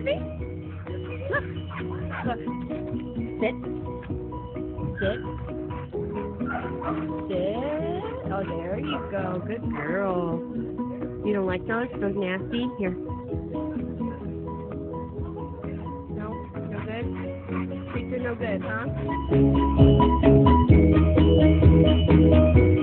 baby. Look. Look. Sit. Sit. Sit. Oh, there you go. Good girl. You don't like those? Those nasty? Here. No? No good? Think they're no good, huh?